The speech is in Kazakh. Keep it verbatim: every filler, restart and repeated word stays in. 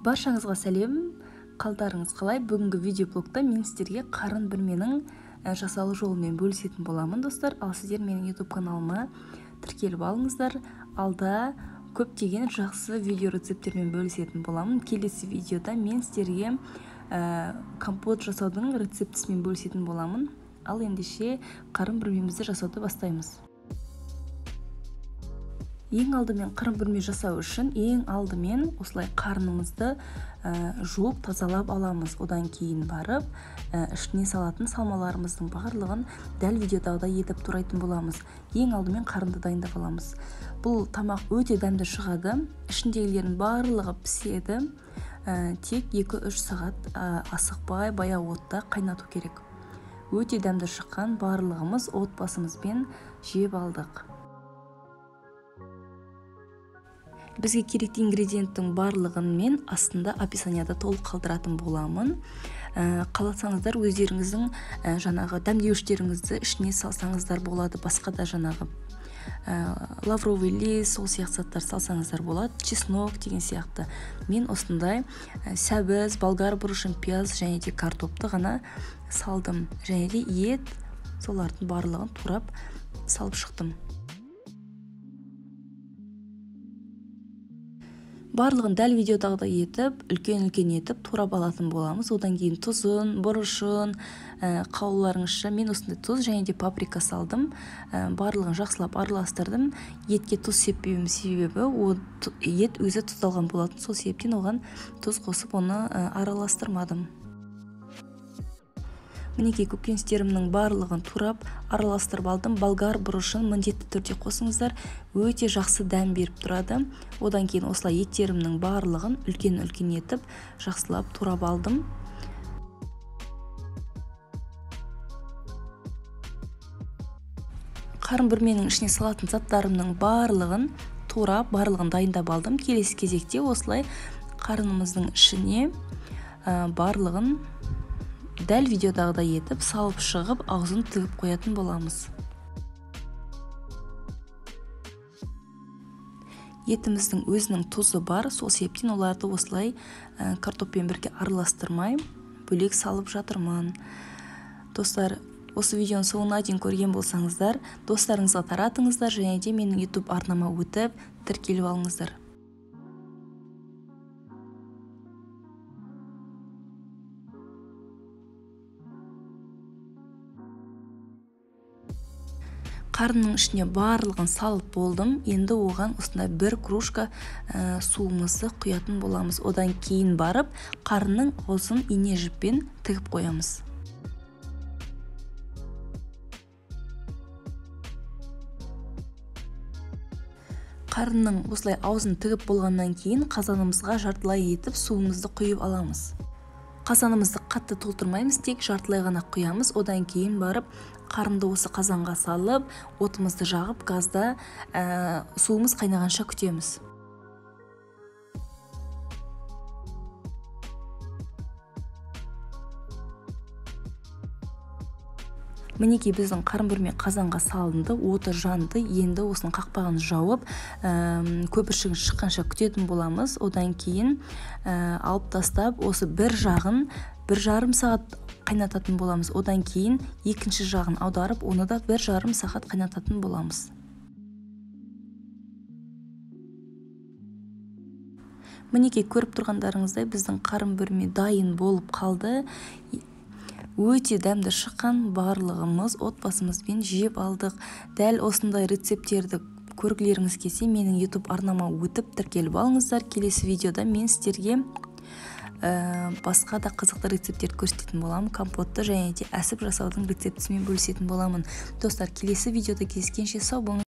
Баршаңызға сәлем, қалдарыңыз қалай? Бүгінгі видеоблогта мен сіздерге қарын бүрменің жасалу жолымен бөлісетін боламын, достар. Ал сіздер менің YouTube каналыма тіркеліп алыңыздар. Алда көптеген жақсы видео рецепттермен бөлісетін боламын. Келесі видеода мен сіздерге компот жасаудың рецептісімен бөлісетін боламын. Ал ендеше қарын бүрмемізді жасауды бастаймыз. Ең алдымен қарын бүрме жасау үшін ең алдымен осылай қарнымызды жуып тазалап аламыз. Одан кейін барып ішіне салатын салмаларымыздың барлығын дәл видеодағыдай етіп турайтын боламыз. Ең алдымен қарынды дайындап аламыз. Бұл тамақ өте дәмді шығады. Ішіндегілердің барлығы піседі. Тек екі-үш сағат асықпай баяу отта қайнату керек. Өте дәмді шыққан барлығымыз отбасымызбен жеп алдық. Бізге керекті ингредиенттің барлығын мен астында описанияда толық қалдыратын боламын. Қаласаңыздар өздеріңіздің жаңағы дәмдеуіштеріңізді ішіне салсаңыздар болады. Басқа да жаңағы лавровый лист, сол сияқты заттар салсаңыздар болады. Чеснок деген сияқты. Мен осындай сәбіз, болгар бұрышын, пияз және де картопты ғана салдым. Және де ет, солардың барлығын турап салып шықтым. Барлығын дәл видеодағыдай етіп, үлкен-үлкен етіп турап алатын боламыз. Одан кейін тұзын, бұрышын, қауларыңызша мен осындай тұз және де паприка салдым. Барлығын жақсылап араластырдым. Етке тұз сеппеуім себебі ет өзі тұздалған болатын. Сол себептен оған тұз қосып оны араластырмадым. Мінекей көкөністерімнің барлығын турап араластырып алдым. Болгар бұрышын міндетті түрде қосыңыздар. Өте жақсы дәм беріп тұрады. Одан кейін осылай еттерімнің барлығын үлкен-үлкен етіп жақсылап турап алдым. Қарын бүрменің ішіне салатын заттарымның барлығын турап, барлығын дайындап алдым. Келесі кезекте осылай қарынымыздың ішіне барлығын дәл видеодағыдай етіп, салып шығып, аузын тігіп қоятын боламыз. Етіміздің өзінің тұзы бар, сол себептен оларды осылай картоппен бірге араластырмай, бөлек салып жатырмын. Достар, осы видеоның соңына дейін көрген болсаңыздар, достарыңызға таратыңыздар және де менің YouTube арнама өтіп, тіркеліп алыңыздар. Қарынның ішіне барлығын салып болдым. Енді оған осындай бір кружка суымызды құятын боламыз. Одан кейін барып, қарынның аузын ине жіппен тігіп қоямыз. Қарынның осылай аузын тігіп болғаннан кейін қазанымызға жартылай етіп суымызды құйып аламыз. Қазанымызды қатты толтырмаймыз, тек жартылай ғана құямыз. Одан кейін барып, қарынды осы қазанға салып, отымызды жағып, газда суымыз қайнағанша күтеміз. Мінекей біздің қарын бүрме қазанға салынды, оты жанды. Енді осының қақпағын жауып, көпіршігін шыққанша күтетін боламыз. Одан кейін алып тастап, осы бір жағын бір жарым сағат қайнататын боламыз. Одан кейін екінші жағын аударып, оны да бір жарым сағат қайнататын боламыз. Мінекей көріп тұрғандарыңыздай біздің қарын бүрме дайын болып қалды. Өте дәмді шыққан барлығымыз отбасымызбен жеп алдық. Дәл осындай рецепттерді көргілеріңіз келсе, менің YouTube арнама өтіп тіркеліп алыңыздар. Келесі видеода мен сіздерге басқа да қызықты рецепттерді көрсететін боламын. Компотты және де әсіп жасаудың рецептісімен бөлісетін боламын. Достар, келесі видеода кездескенше сау болыңыздар.